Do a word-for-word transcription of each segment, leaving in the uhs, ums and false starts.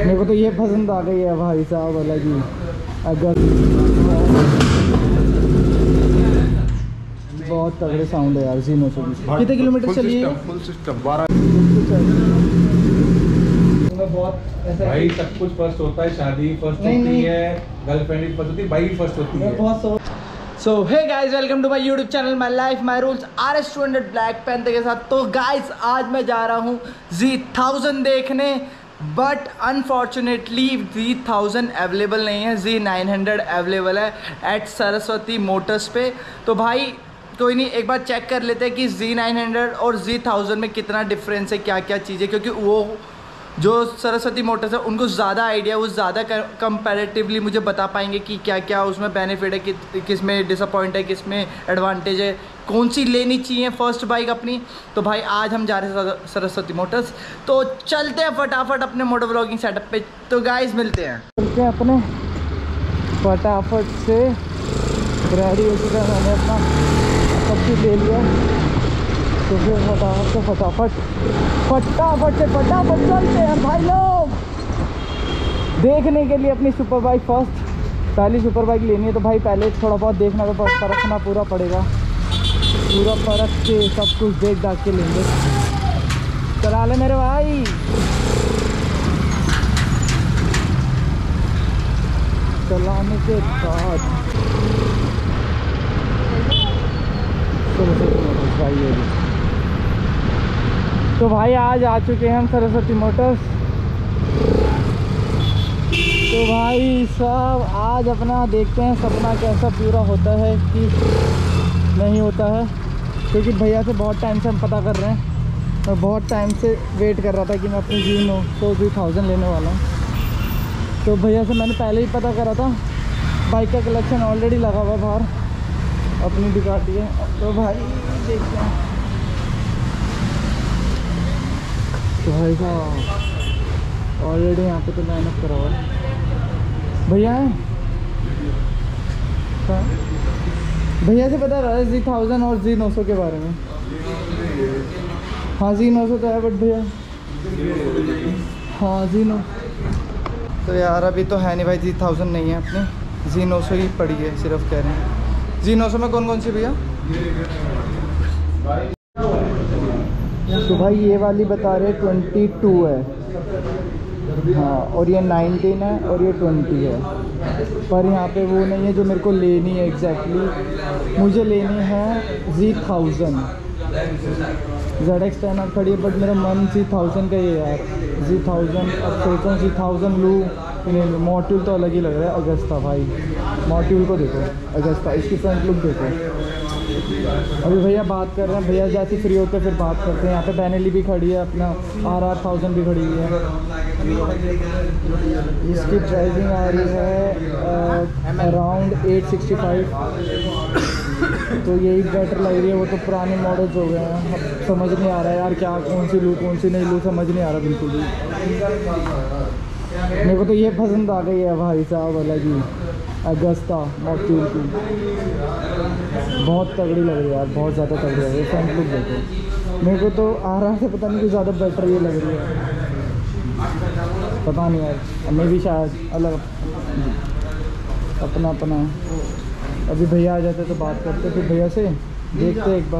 मेरे को तो ये पसंद आ गई है भाई साहब अलग ही। अगर बहुत तगड़े साउंड है यार जीनो से। कितने किलोमीटर चलिए? फुल सिस्टम बारह। बहुत भाई सब कुछ फर्स्ट होता है, शादी फर्स्ट होती है, गर्लफ्रेंड फर्स्ट होती है, बाइक फर्स्ट होती है। बहुत सो hey guys, welcome to my YouTube channel my life my rules R S two hundred black panther के साथ। तो गाइज आज मैं जा रहा हूँ जी थाउजेंड देखने, but unfortunately Z thousand available नहीं है, जी नाइन हंड्रेड अवेलेबल है एट सरस्वती मोटर्स पे। तो भाई कोई नहीं, एक बार चेक कर लेते हैं कि जी नाइन हंड्रेड और जी थाउजेंड में कितना डिफरेंस है, क्या क्या चीज़ें, क्योंकि वो जो सरस्वती मोटर्स है उनको ज़्यादा आइडिया, वो ज़्यादा कंपैरेटिवली मुझे बता पाएंगे कि क्या क्या उसमें बेनिफिट है, कि किस में डिसअपॉइंट है, किस में एडवांटेज है, कौन सी लेनी चाहिए फर्स्ट बाइक अपनी। तो भाई आज हम जा रहे हैं सरस्वती मोटर्स, तो चलते हैं फटाफट अपने मोटर ब्लॉगिंग सेटअप पे। तो गाइस मिलते हैं चलते हैं अपने फटाफट से। रेडी हो चुका है, मैंने अपना सब चीज़ ले लिया, तो फिर फटाफट से फटाफट फटाफट से फटाफट चलते हैं भाई लोग देखने के लिए अपनी सुपर बाइक। फर्स्ट पहली सुपर बाइक लेनी है, तो भाई पहले थोड़ा बहुत देखना, तो परखना पूरा पड़ेगा, पूरा परख के सब कुछ देख दाख के लेंगे। चला ले मेरे भाई, चलाने के बाद भाई ये भी। तो भाई आज आ चुके हैं हम सरस्वती मोटर्स। तो भाई साहब आज अपना देखते हैं सपना कैसा पूरा होता है कि नहीं होता है, क्योंकि भैया से बहुत टाइम से हम पता कर रहे हैं और बहुत टाइम से वेट कर रहा था कि मैं अपनी जीनो तो जी थाउजेंड लेने वाला हूँ। तो भैया से मैंने पहले ही पता करा था, बाइक का कलेक्शन ऑलरेडी लगा हुआ बाहर, अपनी दुकाटी है। तो भाई देखते हैं। तो भाई साहब ऑलरेडी यहाँ पे तो मेहनत करा हुआ है भैया है। भैया से पता रहा है जी थाउजेंड और जी नौ सौ के बारे में। हाँ जी नौ सौ तो है, बट भैया हाँ जी नौ तो यार अभी तो है नहीं भाई, जी थाउजेंड नहीं है अपनी, जी नौ सौ ही पड़ी है सिर्फ, कह रहे हैं। जी नौ सौ में कौन कौन सी भैया? तो भाई ये वाली बता रहे ट्वेंटी टू है, हाँ, और ये नाइनटीन है और ये ट्वेंटी है, पर यहाँ पे वो नहीं है जो मेरे को लेनी है एग्जैक्टली। मुझे लेनी है Z thousand, Z X ten R खड़ी है, बट मेरा मन जी थाउजेंड का ही है यार। जी थाउजेंड अब सोचता हूँ जी थाउजेंड लूँ, मॉड्यूल तो अलग ही लग रहा है। अगस्ता भाई मॉड्यूल को देखो, अगस्ता इसकी फ्रंट लुक देखो। अभी भैया बात कर रहे हैं, भैया जैसे फ्री होते फिर बात करते हैं। यहाँ पे बेनेली भी खड़ी है, अपना आर आर थाउजेंड भी खड़ी हुई है। इसकी प्राइसिंग आ रही है अराउंड एट सिक्सटी फाइव, तो यही बेटर लग रही है। वो तो पुराने मॉडल्स हो गए हैं, अब समझ नहीं आ रहा है यार क्या कौन सी लूँ कौन सी नहीं लूँ, समझ नहीं आ रहा बिल्कुल भी। मेरे को तो ये पसंद आ गई है भाई साहब अलग ही, अगस्ता मॉड्यूल की। बहुत तगड़ी लग रही है यार, बहुत ज़्यादा तगड़ी लग रही है। फ्रंट लुक देखो, मेरे को तो आ रहा है पता नहीं कि ज़्यादा बेटर ये लग रही है, पता नहीं यार, मैं भी शायद अलग अपना अपना। अभी भैया आ जाते तो बात करते, फिर भैया से देखते एक बार।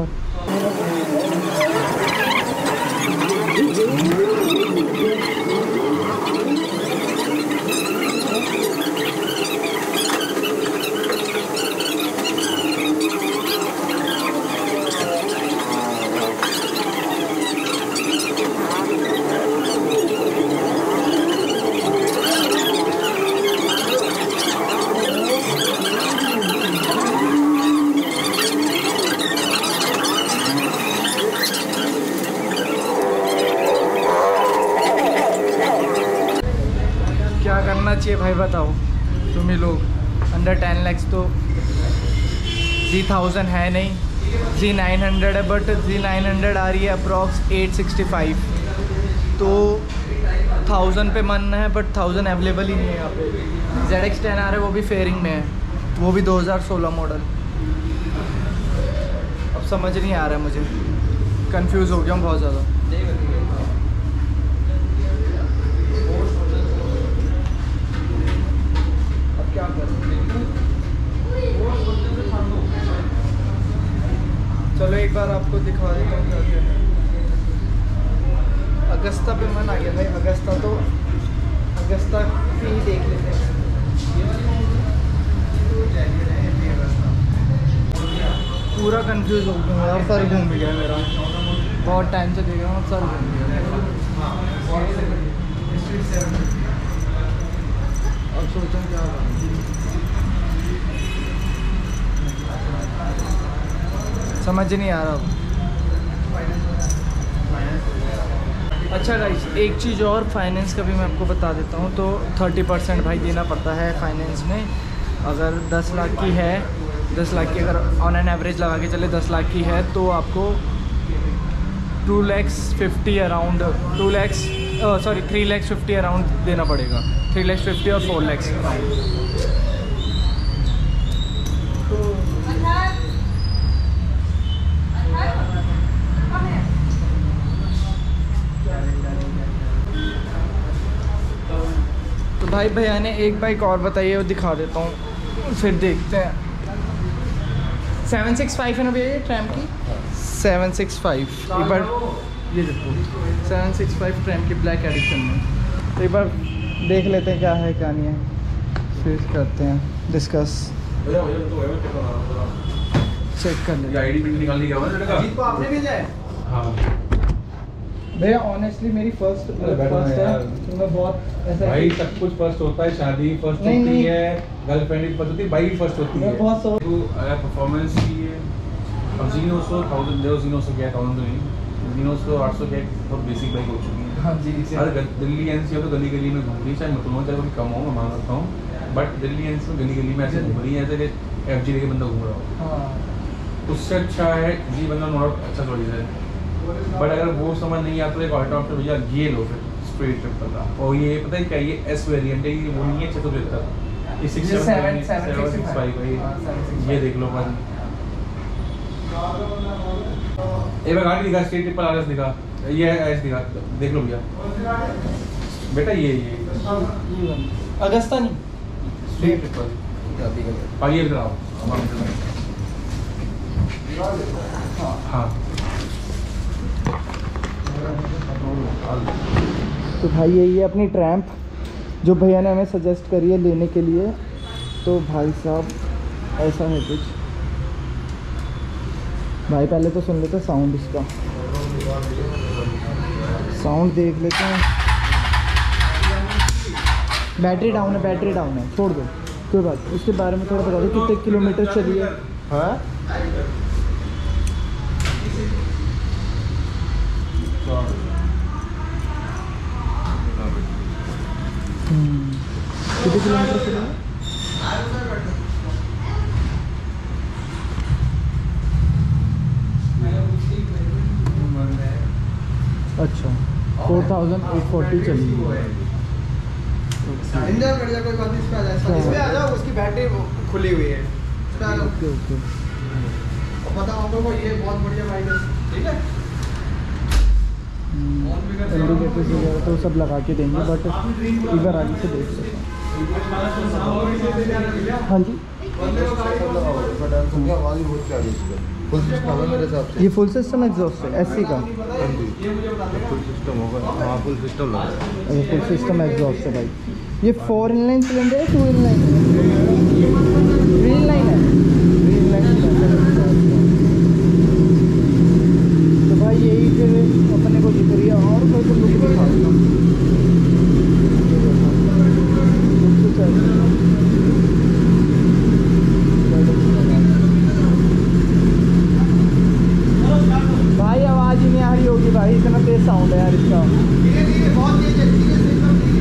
चाहिए भाई बताओ तुम ही लोग। अंडर टेन लैक्स तो जी थाउजेंड है नहीं, जी नाइन हंड्रेड है, बट जी नाइन हंड्रेड आ रही है अप्रॉक्स एट सिक्सटी फाइव। तो थाउजेंड पे मन है, बट थाउजेंड अवेलेबल ही नहीं है यहाँ पे। जेड एक्स टेन आ रहा है, वो भी फेयरिंग में है, वो भी दो हज़ार सोलह मॉडल। अब समझ नहीं आ रहा है मुझे, कंफ्यूज हो गया हूँ बहुत ज़्यादा। दिखा देता हूँ क्या क्या है। अगस्ता पे मन आ गया भाई, अगस्ता तो अगस्ता ही देख लेते हैं। पूरा कंफ्यूज हो गया यार, सर घूम गया मेरा, बहुत टाइम से देख रहा हूँ, सर घूम गया। अब सोचो क्या होगा, समझ नहीं आ रहा। अच्छा गाइस, एक चीज़ और, फाइनेंस का भी मैं आपको बता देता हूँ। तो थर्टी परसेंट भाई देना पड़ता है फाइनेंस में। अगर दस लाख की है, दस लाख की अगर ऑन एन एवरेज लगा के चले दस लाख की है, तो आपको two lakhs fifty around two lakhs sorry three lakhs fifty around देना पड़ेगा। थ्री लैक्स फिफ्टी और फोर लैक्स अराउंड। तो भाई भैया ने एक बाइक और बताइए, वो दिखा देता हूँ, फिर देखते हैं। सेवन सिक्स फाइव है ना भैया ये ट्रैम की? सेवन सिक्स फाइव एक बार ये देखो, सेवन सिक्स फाइव ट्रैम की ब्लैक एडिशन में। तो एक बार देख लेते हैं क्या है क्या नहीं है, फिर करते हैं डिस्कस, चेक कर लेते हैं। आईडी प्रिंट निकालने क्या हुआ लड़का? जीत को आपने भेजा है? हाँ भैया ऑनेस्टली मेरी फर्स्ट फर्स्ट है, तो मैं बहुत ऐसा भाई सब कुछ फर्स्ट होता है, शादी फर्स्ट नहीं, होती नहीं। है, गर्लफ्रेंड फर्स्ट होती है, बाइक फर्स्ट होती मैं है। बहुत सो तो अगर परफॉर्मेंस की है, अब जीनो सौ थाउजेंड दो जीनो सौ क्या थाउजेंड नहीं, जीनो सौ आठ सौ क्या बहुत बेसिक बाइक हो चुकी है। हाँ जी, हर ग- दिल्ली एनसीआर तो गली गली में घूम रही है, चाहे मैं चलो कभी कम होगा मान सकता हूँ, बट दिल्ली एनसीआर में गली गली में ऐसे घूम रही है जैसे एफ जी लेके बंदा घूम रहा हो। हाँ उससे अच्छा है जी बंदा नॉट अच्छा चॉइस है। बट अगर वो समझ नहीं आता तो एक ऑल्टरनेटिव भैया ये लो फिर स्ट्रेट ट्रिपल का। और ये पता है क्या, ये एस वेरिएंट है, ये वो नहीं है छः सौ पचहत्तर, ये सिक्स ये seven seven- seven six five है हाँ, seven six ये। ये देख लो बस, एक बार गाड़ी दिखा, स्ट्रेट ट्रिपल आर एस दिखा, ये है एस दिखा, देख लो भैया बेटा, ये ये अगस्ता नहीं, स्ट्रेट ट्रिपल पाइए कराओ। हाँ तो भाई यही है अपनी ट्रैम्प जो भैया ने हमें सजेस्ट करी है लेने के लिए। तो भाई साहब ऐसा है कुछ। भाई पहले तो सुन लेते साउंड, इसका साउंड देख लेते हैं। बैटरी डाउन है, बैटरी डाउन है, छोड़ दो कोई बात। उसके बारे में थोड़ा बता दो, कितने किलोमीटर चली है? हाँ कितने किलोमीटर चली है? अच्छा फोर थाउजेंड एट फोर्टी चली है। इंजन बढ़ जाए कोई बात नहीं, इस पे आ जाए, इसमें आ जाओ, उसकी बैटरी खुली हुई है, इस पे आ जाओ। ओके ओके और बताओ आप लोगों को, ये बहुत बढ़िया बाइक है, ठीक है। इंडिकेटर्स वगैरह तो सब लगा के देंगे, बट इधर आगे से देख सकते हैं। हाँ जी, आवाज़ बहुत प्यारी है, फुल सिस्टम है मेरे हिसाब से। ये फुल सिस्टम एग्जॉस्ट है एससी का? फुल सिस्टम होगा, हाँ फुल सिस्टम लगा है। अच्छा फुल सिस्टम एग्जॉस्ट है भाई। ये फोर इन लाइन सिलेंडर है, टू इन लाइन है? थ्री इन लाइन है, थ्री इन लाइन सिलेंडर। तो भाई यही फिर अपने को दिख रही है। और कोई तो लुक दिखा दो, लुक तो चाहिए। भाई आवाज़ ही नहीं आ रही होगी भाई, इतना तेज साउंड है यार इसका। धीरे धीरे बहुत तेज है, धीरे से एकदम धीरे।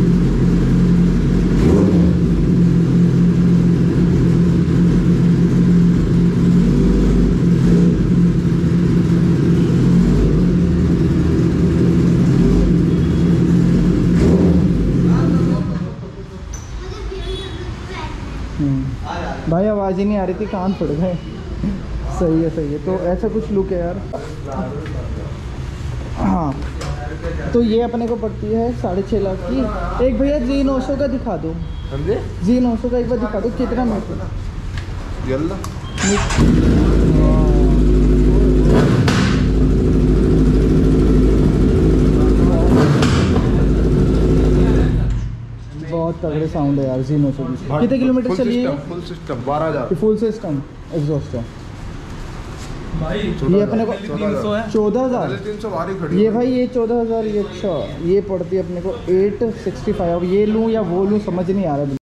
भाई आवाज़ ही नहीं आ रही थी, कान फट गए। सही है सही है। तो ऐसा कुछ लुक है यार। हाँ तो ये अपने को पड़ती है साढ़े छः लाख की। एक भैया जी नौ सौ का दिखा दो, समझे? जी नौ सौ का एक बार दिखा दो, कितना मीटर? यल्ला हाँ। तगड़े साउंड है यार जीनो से भी। कितने किलोमीटर चली है? फुल सिस्टम बारह हजार फुल सिस्टम एग्जॉस्ट है भाई। ये अपने को चौदह हज़ार तीन सौ बारी खड़ी ये भाई, ये चौदह हज़ार ये। अच्छा ये पड़ती है अपने को एट सिक्सटी फाइव। अब ये लूँ या वो लूँ समझ नहीं आ रहा